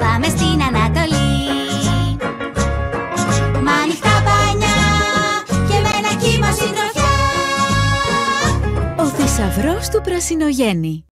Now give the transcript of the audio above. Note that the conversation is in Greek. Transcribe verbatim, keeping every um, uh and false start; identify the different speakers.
Speaker 1: πάμε στην Ανατολή. Μ' ανοιχτά πανιά και με ένα κύμα συντροφιά.
Speaker 2: Ο θησαυρός του Πρασινογέννη.